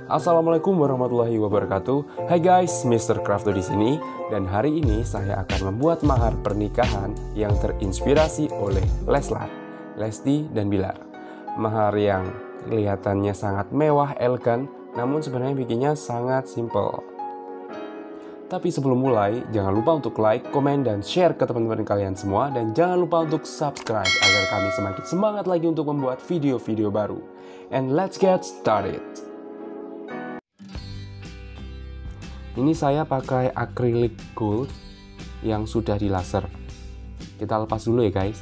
Assalamualaikum warahmatullahi wabarakatuh. Hai guys, Mr. Crafto di sini dan hari ini saya akan membuat mahar pernikahan yang terinspirasi oleh Leslar, Lesti dan Bilar. Mahar yang kelihatannya sangat mewah, elegan, namun sebenarnya bikinnya sangat simple. Tapi sebelum mulai, jangan lupa untuk like, komen, dan share ke teman-teman kalian semua. Dan jangan lupa untuk subscribe agar kami semakin semangat lagi untuk membuat video-video baru. And let's get started. Ini saya pakai acrylic gold yang sudah di laser. Kita lepas dulu ya guys.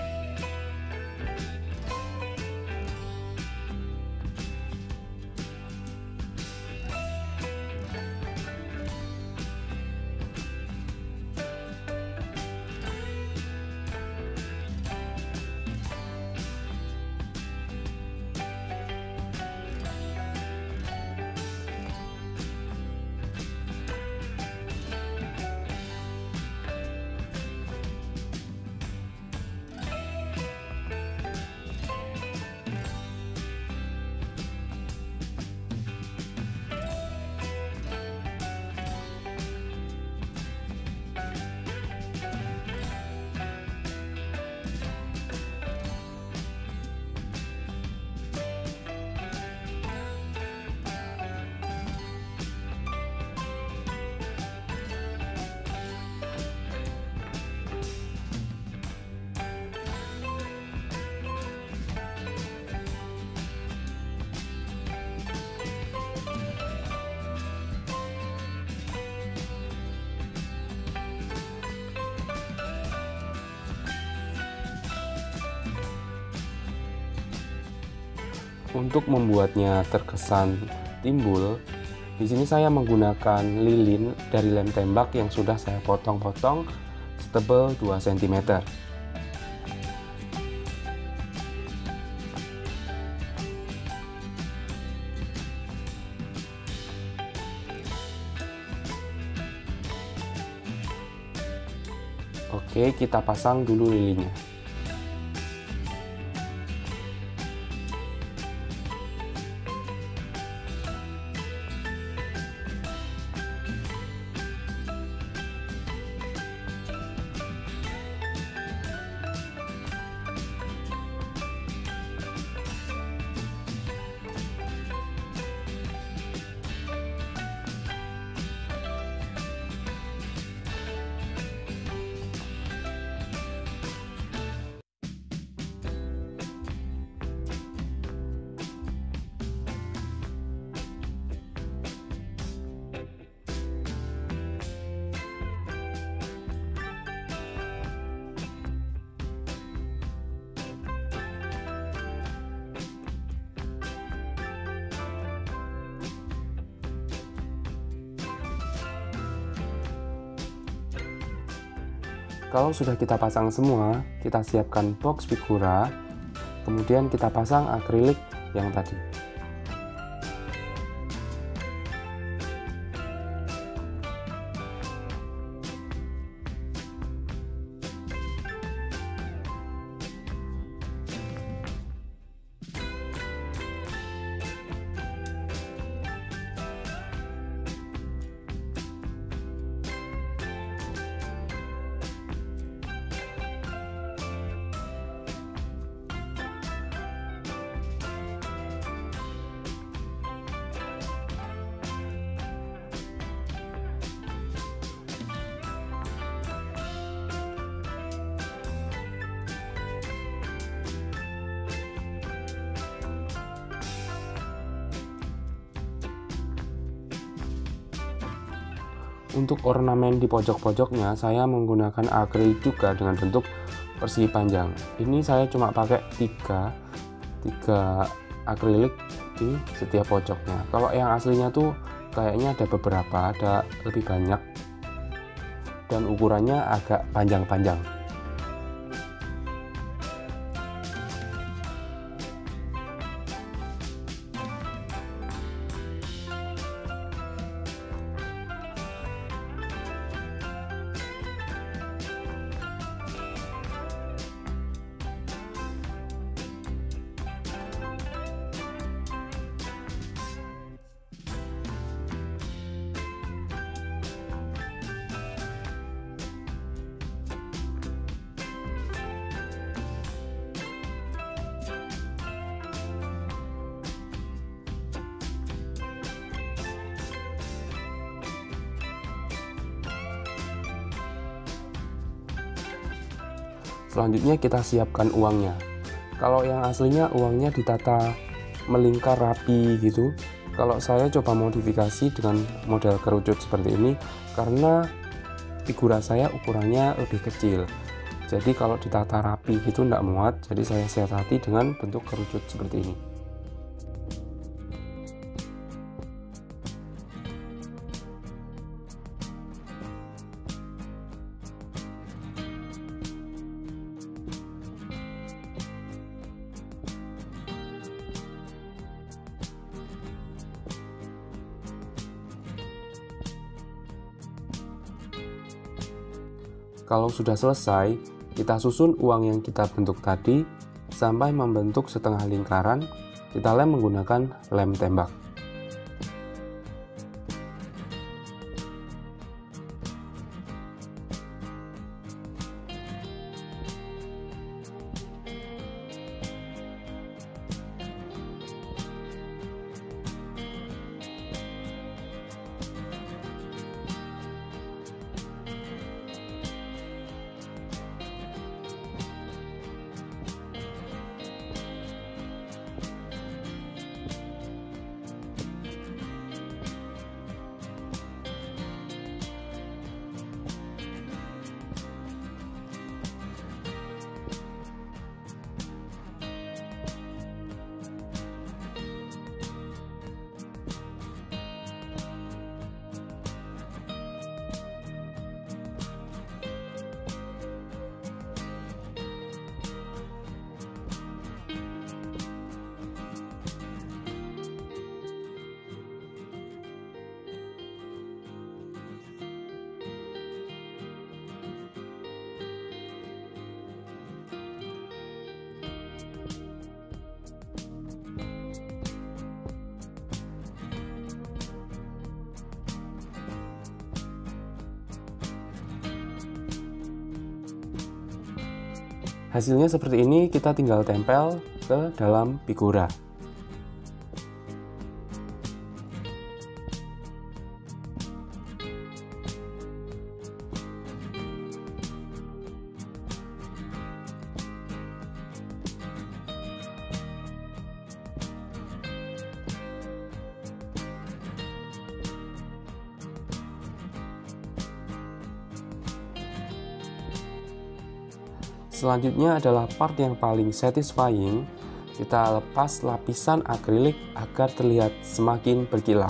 Untuk membuatnya terkesan timbul, di sini saya menggunakan lilin dari lem tembak yang sudah saya potong-potong setebal 2 cm. Oke, kita pasang dulu lilinnya. Kalau sudah kita pasang semua, kita siapkan box figura, kemudian kita pasang akrilik yang tadi. Untuk ornamen di pojok-pojoknya saya menggunakan akrilik juga dengan bentuk persegi panjang. Ini saya cuma pakai tiga akrilik di setiap pojoknya. Kalau yang aslinya tuh kayaknya ada beberapa, ada lebih banyak dan ukurannya agak panjang-panjang. Selanjutnya kita siapkan uangnya. Kalau yang aslinya uangnya ditata melingkar rapi gitu. Kalau saya coba modifikasi dengan model kerucut seperti ini karena figura saya ukurannya lebih kecil. Jadi kalau ditata rapi gitu tidak muat, jadi saya siasati dengan bentuk kerucut seperti ini. Kalau sudah selesai, kita susun uang yang kita bentuk tadi sampai membentuk setengah lingkaran. Kita lem menggunakan lem tembak. Hasilnya seperti ini, kita tinggal tempel ke dalam figura. Selanjutnya adalah part yang paling satisfying. Kita lepas lapisan akrilik agar terlihat semakin berkilau.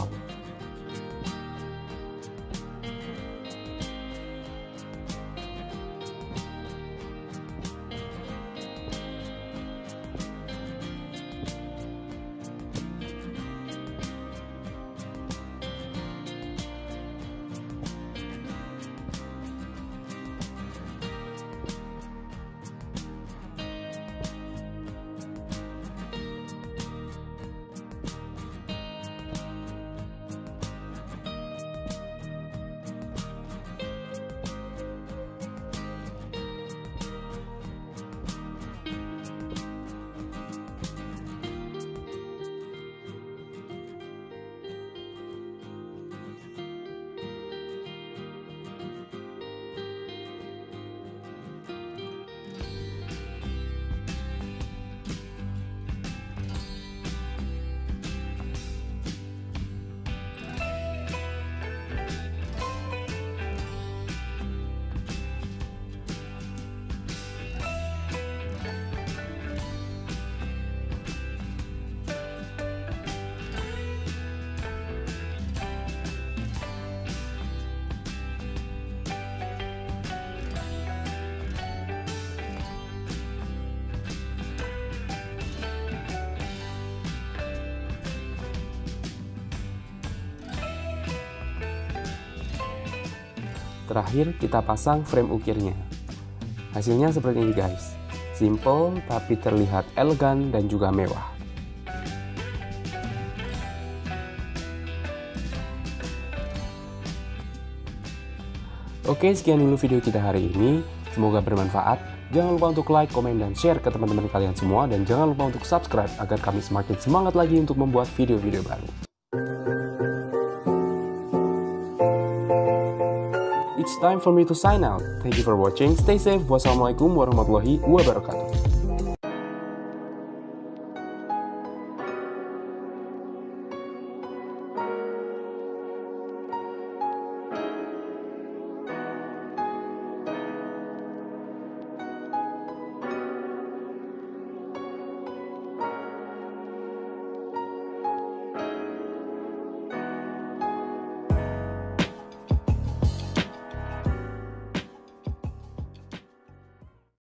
Terakhir kita pasang frame ukirnya. Hasilnya seperti ini guys. Simple tapi terlihat elegan dan juga mewah. Oke, sekian dulu video kita hari ini. Semoga bermanfaat. Jangan lupa untuk like, komen, dan share ke teman-teman kalian semua. Dan jangan lupa untuk subscribe agar kami semakin semangat lagi untuk membuat video-video baru. it's time for me to sign out. Thank you for watching. Stay safe. Wassalamualaikum warahmatullahi wabarakatuh.